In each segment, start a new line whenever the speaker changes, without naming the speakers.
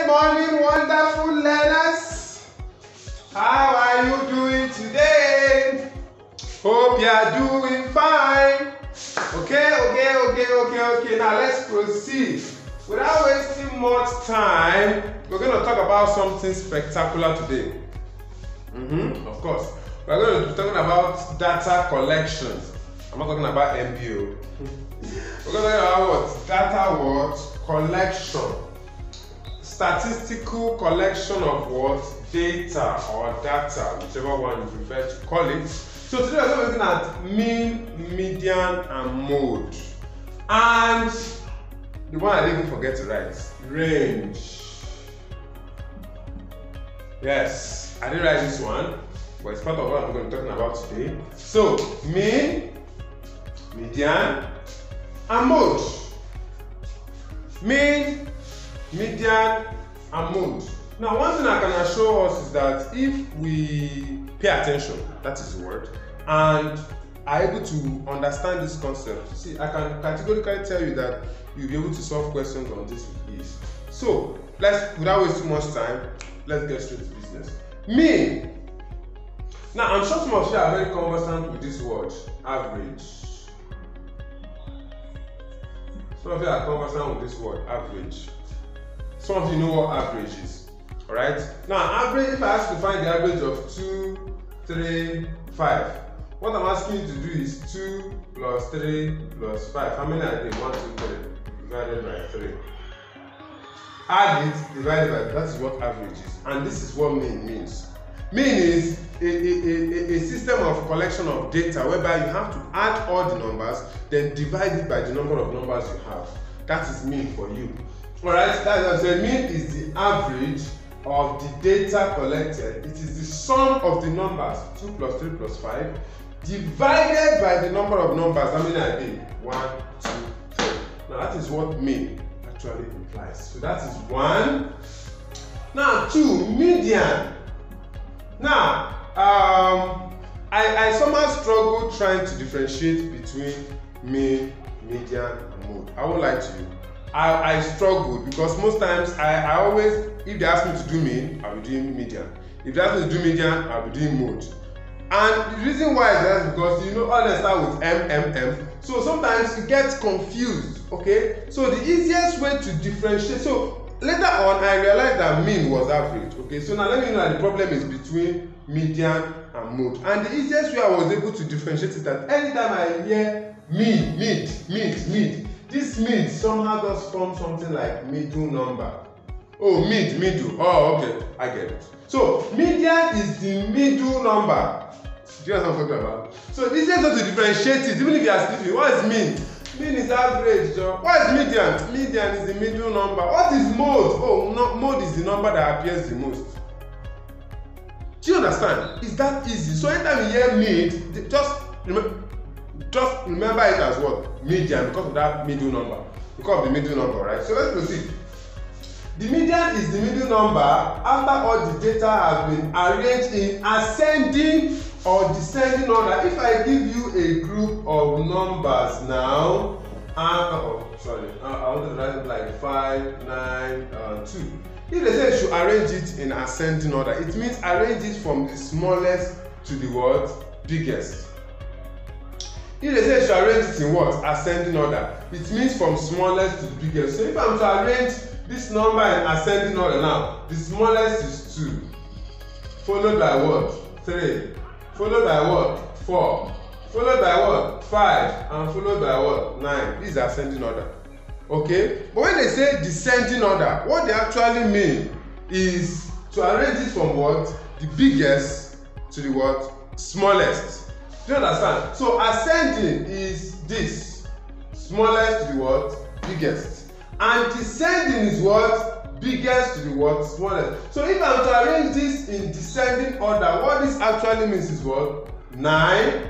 morning, wonderful learners. How are you doing today? Hope you are doing fine. Okay. Now let's proceed. Without wasting much time, we're going to talk about something spectacular today. Of course. We're going to be talking about data collections. I'm not talking about MBO. We're going to talk about what? Data collection. Statistical collection of what? Data or data, whichever one you prefer to call it. So today we're looking at mean, median, and mode. And the one I didn't forget to write, range. Yes, I didn't write this one, but it's part of what I'm going to be talking about today. So, mean, median, and mode. Mean, median, and mode. Now, one thing I can assure us is that if we pay attention, that is the word, and are able to understand this concept, see, I can categorically tell you that you'll be able to solve questions on this with ease. So, without wasting much time, let's get straight to business. Mean. Now, I'm sure some of you are very conversant with this word, average. Some of you are conversant with this word, average. Some of you know what average is. Alright? Now, average, if I ask you to find the average of 2, 3, 5, what I'm asking you to do is 2 plus 3 plus 5. How many are there? 1, 2, 3. Divided by 3. Add it, divided by, that is what average is. And this is what mean means. Mean is a system of collection of data whereby you have to add all the numbers, then divide it by the number of numbers you have. That is mean for you. Alright, that's what I mean is the average of the data collected. It is the sum of the numbers, 2 plus 3 plus 5, divided by the number of numbers. How many are there? 1, 2, 3. Now that is what mean actually implies. So that is 1. Now 2, median. Now, I somehow struggle trying to differentiate between mean, median, and mode. I won't lie to you. I struggle because most times I always, if they ask me to do mean, I'll be doing median. If they ask me to do median, I'll be doing mode. And the reason why is that because you know all they start with M. So sometimes you get confused, okay? So the easiest way to differentiate, so later on I realized that mean was average, okay? So now let me know that the problem is between median and mode. And the easiest way I was able to differentiate is that anytime I hear mid, this mid somehow does form something like middle number. Oh, middle. Oh, okay, I get it. So median is the middle number. Do you know what I'm talking about? So the easiest way to differentiate it, even if you are sleeping, what is mean? Mean is average, Joe. What is median? Median is the middle number. What is mode? Oh, no, mode is the number that appears the most. Do you understand? It's that easy. So anytime you hear mid, just remember it as what? Median, because of that middle number. Because of the middle number, right? So let's proceed. The median is the middle number after all the data has been arranged in ascending or descending order. If I give you a group of numbers now, I wanted to write it like 5, 9, 2. If they say you should arrange it in ascending order, it means arrange it from the smallest to the what? Biggest. If they say you should arrange it in what? Ascending order, it means from smallest to the biggest. So if I'm to arrange this number in ascending order now, the smallest is 2, followed by what? 3, followed by what? 4, followed by what? 5, and followed by what? 9. This is ascending order. Okay? But when they say descending order, what they actually mean is to arrange it from what? The biggest to the what? Smallest. Do you understand? So ascending is this, smallest to the what? Biggest. And descending is what? Biggest to the what? Smallest. So if I'm to arrange this in descending order, what this actually means is what? 9,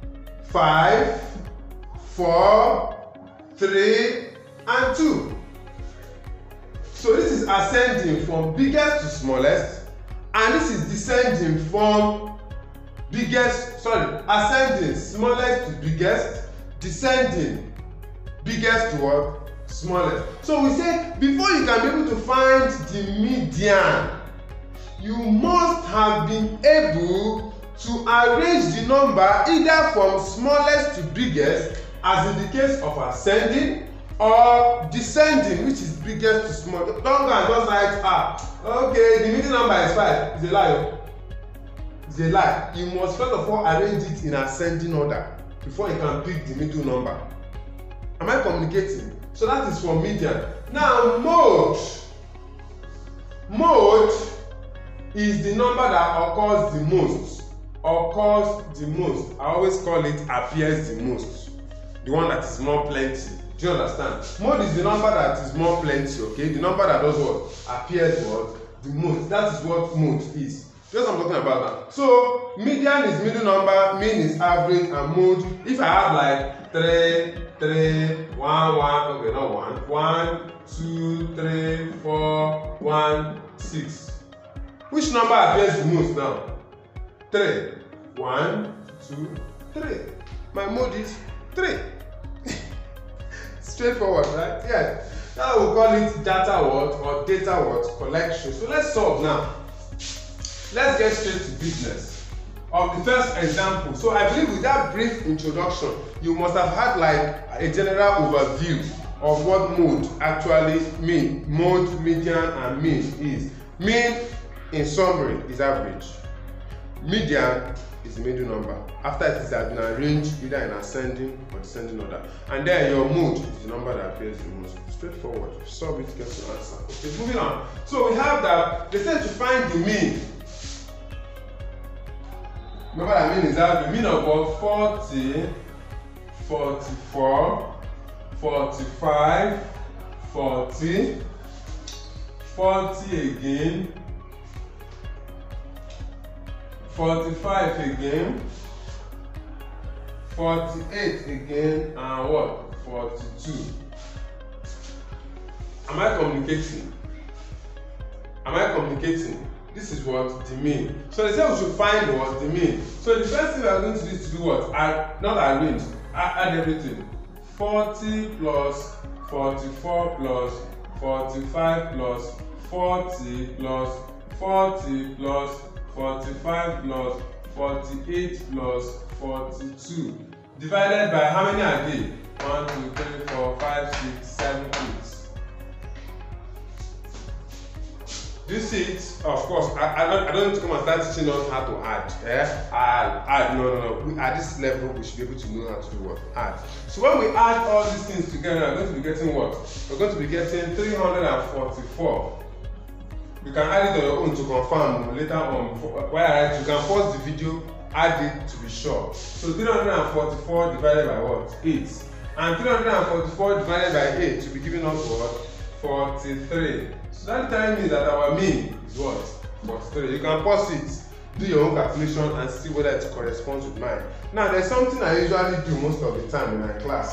5, 4, 3, and 2. So this is ascending from biggest to smallest, and this is descending from ascending smallest to biggest, descending biggest to what? smallest. So we say before you can be able to find the median, you must have been able to arrange the number either from smallest to biggest, as in the case of ascending, or descending, which is biggest to small. Don't go and just write okay, the middle number is 5. It's a lie. It's a lie. You must first of all arrange it in ascending order before you can pick the middle number. Am I communicating? So that is for median. Now mode is the number that occurs the most. I always call it appears the most, the one that is more plenty. Do you understand? Mode is the number that is more plenty, okay? The number that does what? Appears what? The most. That is what mode is. That's what I'm talking about now. So median is middle number, mean is average, and mode. If I have like 3, 1, 1, okay, not 1, 2, 3, 4, 1, 6. Which number appears the most now? 3. 1, 2, 3. My mode is 3. Straightforward, right? Yeah. Now we'll call it data what or data what collection. So let's solve now. Let's get straight to business of the first example. So I believe with that brief introduction, you must have had like a general overview of what mode actually mean. Mode, median, and mean is. Mean, in summary, is average. Median is the middle number. After it has been arranged either in ascending or descending order. And then your mode is the number that appears the most. Straightforward. Solve it, get to answer. Okay, moving on. So we have that they said to find the mean. Remember what I mean is that the mean of what? 40, 44, 45, 40, 40 again, 45 again, 48 again, and what? 42. Am I communicating? This is what the mean. So they say we should find what the mean. So the first thing we are going to do is to do what? Not arrange, add everything. 40 plus 44 plus 45 plus 40 plus 40 plus 45 plus 48 plus 42 divided by how many are they? 1, 2, 3, 4, 5, 6, 7, 8. Do you see it? Of course, I don't need to come and start teaching us how to add. No. At this level, we should be able to know how to do what? Add. So when we add all these things together, we're going to be getting what? We're going to be getting 344. You can add it on your own to confirm later on. While I write, you can pause the video, add it to be sure. So 344 divided by what? 8. And 344 divided by 8 will be giving us what? 43. So that telling me that our mean is what? 43. You can pause it, do your own calculation, and see whether it corresponds with mine. Now, there's something I usually do most of the time in my class.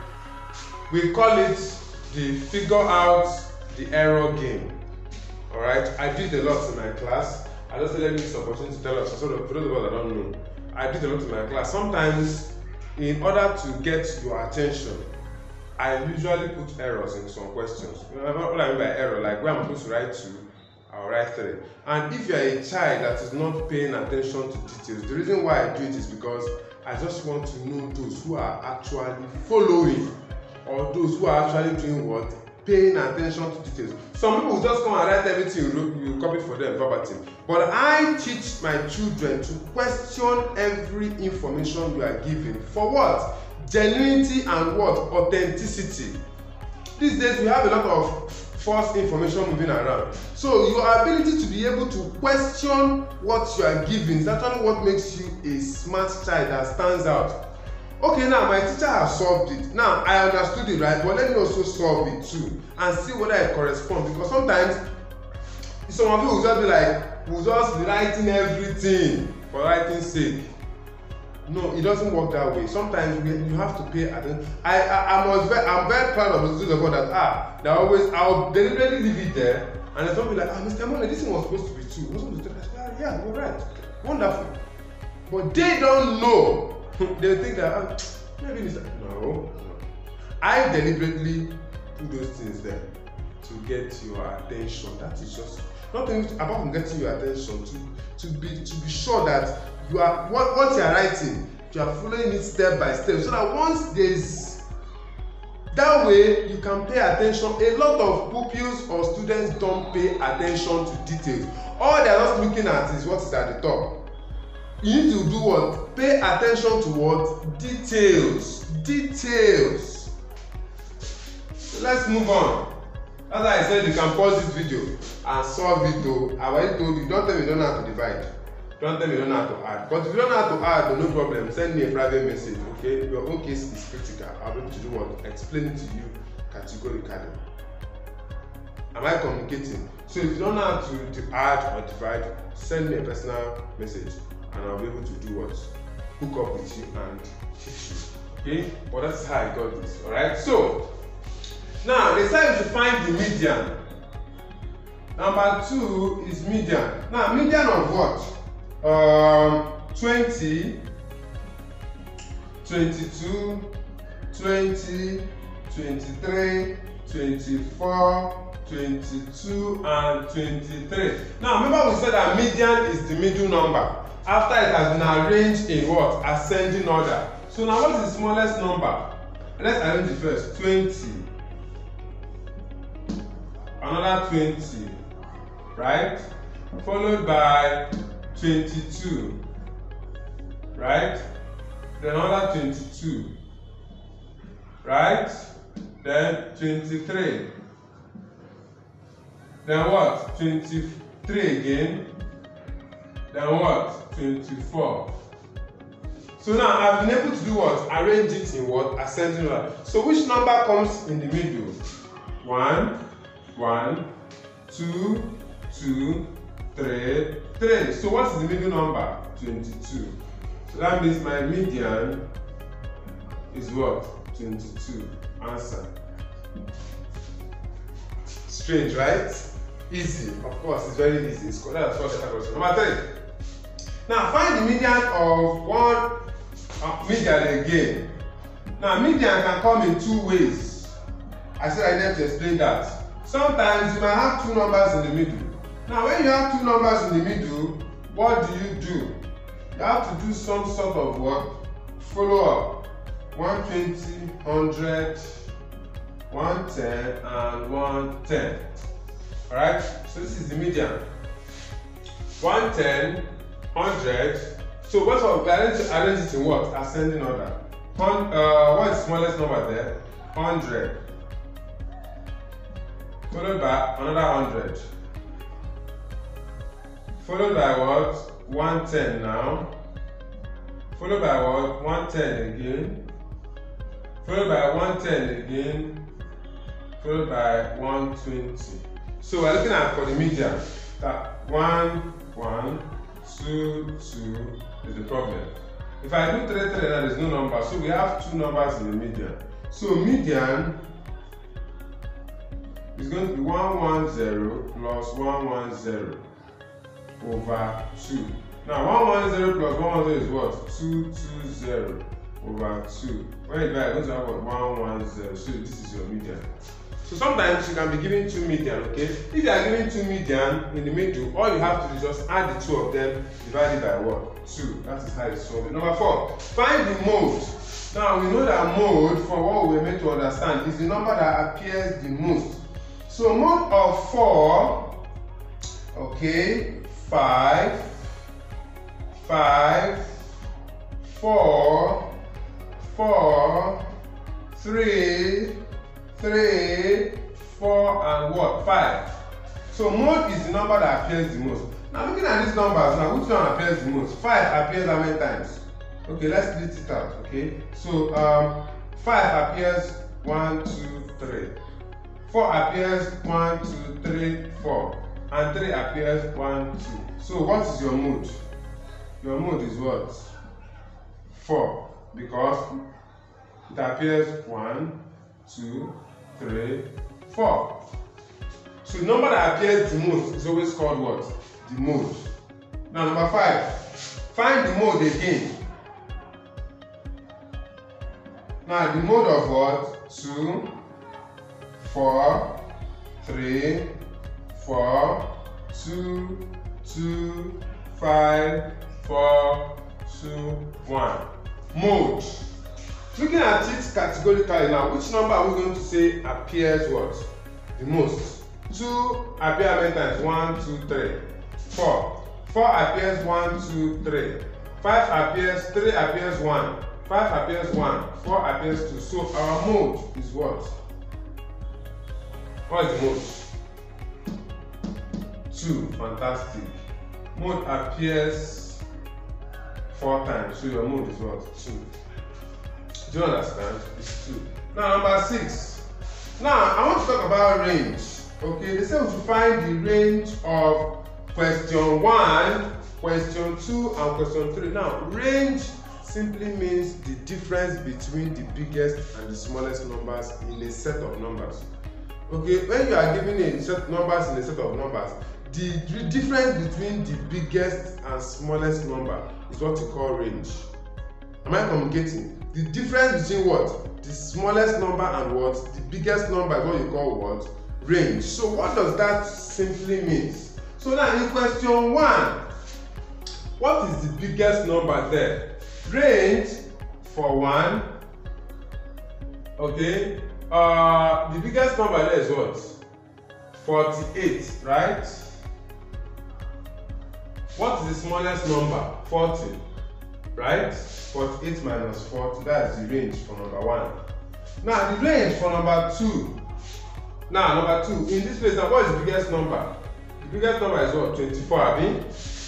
We call it the figure out the error game. Alright, I do it a lot in my class. I just let me use this opportunity to tell us. So for those of us that don't know, I do it a lot in my class. Sometimes, in order to get your attention, I usually put errors in some questions. You know what I mean by error? Like where I'm supposed to write 2, I'll write 3. And if you're a child that is not paying attention to details, the reason why I do it is because I just want to know those who are actually following, or those who are actually doing what? Paying attention to details. Some people will just come and write everything you copy for them verbatim. But I teach my children to question every information you are given. For what? Genuinity and what? Authenticity. These days we have a lot of false information moving around. So your ability to be able to question what you are given is actually what makes you a smart child that stands out. Okay, now my teacher has solved it. Now I understood it, right? But let me also solve it too and see whether it corresponds. Because sometimes some of you will just be like, will just be writing everything for writing's sake. No, it doesn't work that way. Sometimes you have to pay attention. I'm very proud of the students of God that I'll deliberately leave it there, and then somebody like, Mr. Mone, this thing was supposed to be 2. Was supposed to be 3. Yeah, you're right. Wonderful. But they don't know. They think that maybe this. No. I deliberately do those things there to get your attention. That is just nothing apart from getting your attention, to be sure that you are what you are writing, you are following it step by step, so that once there is that way you can pay attention. A lot of pupils or students don't pay attention to details. All they are just looking at is what is at the top. You need to do what? Pay attention to what? Details. Details. So let's move on. As I said, you can pause this video and solve it though. I already told you, don't tell me you don't know how to divide. Don't tell me you don't know how to add. But if you don't know how to add, no problem. Send me a private message, okay? Your own case is critical. I'll be able to do what? Explain it to you categorically. Am I communicating? So if you don't know how to add or divide, send me a personal message and I'll be able to do what? Hook up with you and teach you. Okay? But that's how I got this. Alright? So now they said you should find the median. Number 2 is median. Now median of what? 20, 22, 20, 23, 24, 22 and 23. Now remember we said that median is the middle number after it has been arranged in what? Ascending order. So now what is the smallest number? Let's arrange it first. 20, another 20, right? Followed by 22, right? Then another 22, right? Then 23. Then what? 23 again. Then what? 24. So now I've been able to do what? Arrange it in what? Ascending order. So which number comes in the middle? 1, 1, 2, 2, 3, 3. So what is the middle number? 22. So that means my median is what? 22. Answer. Strange, right? Easy. Of course, it's very easy. That's what the question. Number 3. Now find the median of one median again. Now median can come in 2 ways. I said I need to explain that. Sometimes you might have 2 numbers in the middle. Now when you have 2 numbers in the middle, what do? You have to do some sort of what? Follow up. 120, 100, 110 and 110. Alright, so this is the median. 110, 100. So what are we arrange it in what? Ascending order. What is the smallest number there? 100. Followed by another 100. Followed by what? 110 now. Followed by what? 110 again. Followed by 110 again. Followed by 120. So we're looking at for the median that 1, 1, 2, 2 is the problem. If I do 3, 3, then there's no number. So we have 2 numbers in the median. So median is going to be 110 plus 110 over 2. Now 110 plus 110 is what? 220 over 2. When you divide, you're going to have what? 110. So this is your median. So sometimes you can be given 2 median, okay? If you are given 2 median in the middle, all you have to do is just add the 2 of them divided by what? 2. That is how you solve it. Number 4, find the mode. Now we know that mode, from what we were meant to understand, is the number that appears the most. So mode of 4, okay, 5, 5, 4, 4, 3, 3, 4, and what? 5. So mode is the number that appears the most. Now looking at these numbers, now which one appears the most? 5 appears how many times? Okay, let's split it out, okay? So 5 appears 1, 2, 3. 4 appears 1, 2, 3, 4. And 3 appears 1, 2. So what is your mode? Your mode is what? 4. Because it appears 1, 2, 3, 4. So the number that appears the most is always called what? The mode. Now number 5. Find the mode again. Now the mode of what? 2, 4, 3, 4, 2, 2, 5, 4, 2, 1. Mode. Looking at it categorically now, which number are we going to say appears what? The most. 2 appears how many times? 1, 2, 3. 4. 4 appears 1, 2, 3. 5 appears, 3 appears 1. 5 appears 1. 4 appears 2. So our mode is what? What is the mode? 2. Fantastic. Mode appears 4 times. So your mode is what? 2. Do you understand? It's 2. Now number 6. Now I want to talk about range. Okay, they say we should find the range of question 1, question 2, and question 3. Now range simply means the difference between the biggest and the smallest numbers in a set of numbers. Okay, when you are given a set of numbers in a set of numbers, the difference between the biggest and smallest number is what you call range. Am I communicating? The difference between what? The smallest number and what? The biggest number is what you call what? Range. So what does that simply mean? So now in question 1, what is the biggest number there? Range for 1, okay, the biggest number there is what? 48, right? What is the smallest number? 40, right? 48 minus 40, that is the range for number 1. Now the range for number 2. Now number 2, in this place, now what is the biggest number? The biggest number is what? 24, I mean.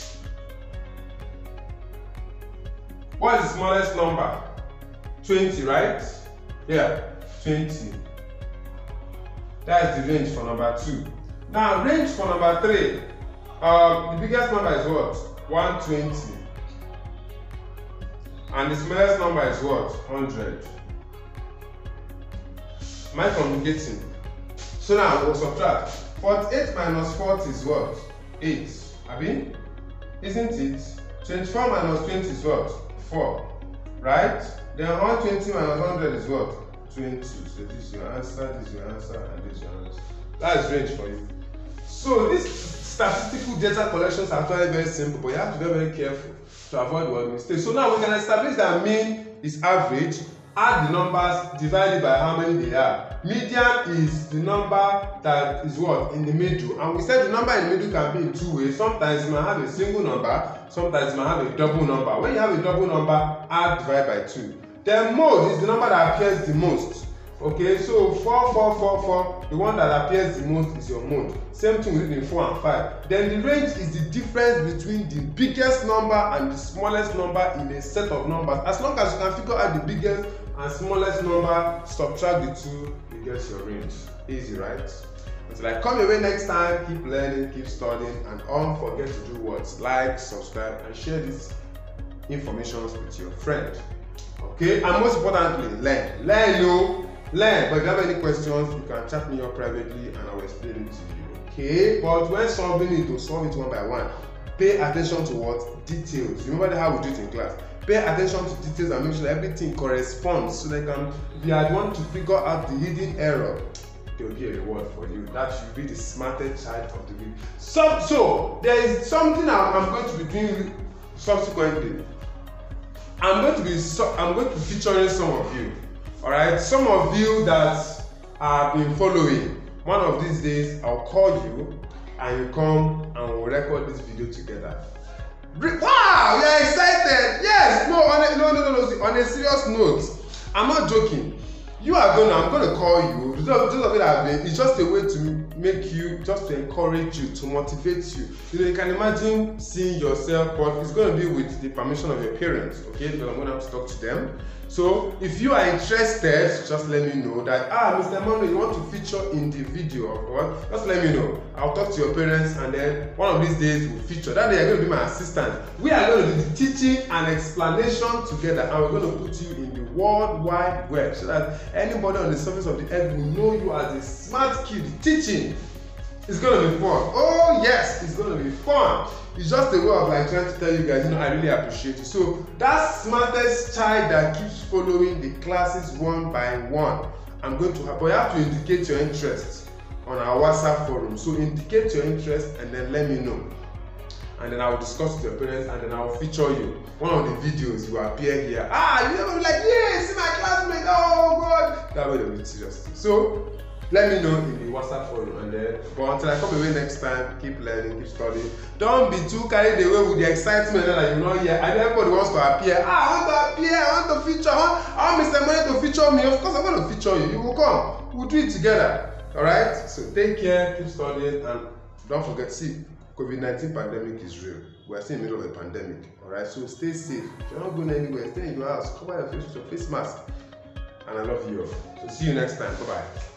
What is the smallest number? 20, right? Yeah, 20. That is the range for number 2. Now range for number 3. The biggest number is what? 120. And the smallest number is what? 100. Am I communicating? So now we'll subtract. 48 minus 40 is what? 8. Abi? Isn't it? 24 minus 20 is what? 4. Right? Then 120 minus 100 is what? 20. So this is your answer, this is your answer, and this is your answer. That is range for you. So these statistical data collections are actually very simple, but you have to be very careful to avoid one mistake. So now we can establish that mean is average, add the numbers, divide it by how many they are. Median is the number that is what? In the middle. And we said the number in the middle can be in 2 ways. Sometimes you might have a single number, sometimes you might have a double number. When you have a double number, add divide by 2. Then mode is the number that appears the most. Okay, so 4, 4, 4, 4, the one that appears the most is your mode. Same thing with in 4 and 5. Then the range is the difference between the biggest number and the smallest number in a set of numbers. As long as you can figure out the biggest and smallest number, subtract the 2, you get your range. Easy, right? Until I come your way next time, keep learning, keep studying, and don't forget to do what? Like, subscribe, and share this information with your friend. Okay, and most importantly, learn. Learn, but if you have any questions, you can chat me up privately and I will explain it to you. Okay, but when solving it, to solve it one by one, pay attention to what? Details. Remember how we do it in class. Pay attention to details and make sure everything corresponds so they can be at one to figure out the hidden error. There will be a reward for you. That should be the smartest child of the week. So there is something I'm going to be doing subsequently. I'm going to be featuring some of you. Alright, some of you that have been following, one of these days I'll call you and you come and we'll record this video together. Wow, you're excited! Yes, no, on a serious note, I'm not joking. I'm gonna call you. Just of it have been, it's just a way to make you, just to encourage you, to motivate you. You can imagine seeing yourself, but it's gonna be with the permission of your parents, okay? Because I'm gonna have to talk to them. So if you are interested, just let me know that Mr. Emmanuel, you want to feature in the video or what? Just let me know. I'll talk to your parents and then one of these days we'll feature. That day you're going to be my assistant. We are going to do the teaching and explanation together, and we're going to put you in the World Wide Web so that anybody on the surface of the earth will know you as a smart kid. Teaching is going to be fun. Oh yes, it's going to be fun. It's just a way of like trying to tell you guys, I really appreciate you. So that smartest child that keeps following the classes one by one, I'm going to have, but you have to indicate your interest on our WhatsApp forum. So indicate your interest and then let me know. And then I will discuss with your parents, and then I will feature you. One of the videos you appear here. You never be like, yeah, see my classmate, oh God. That way they'll be serious. So let me know in the WhatsApp forum, and then, but until I come away next time, keep learning, keep studying. Don't be too carried away with the excitement that you're not here. And everybody wants to appear. I want to appear, I want to feature, I want Mr. Money to feature me. Of course, I'm going to feature you. You will come. We'll do it together. Alright? So take care, keep studying, and don't forget, see, COVID-19 pandemic is real. We are still in the middle of a pandemic. Alright? So stay safe. If you're not going anywhere, stay in your house. Cover your face with your face mask. And I love you all. So see you next time. Bye-bye.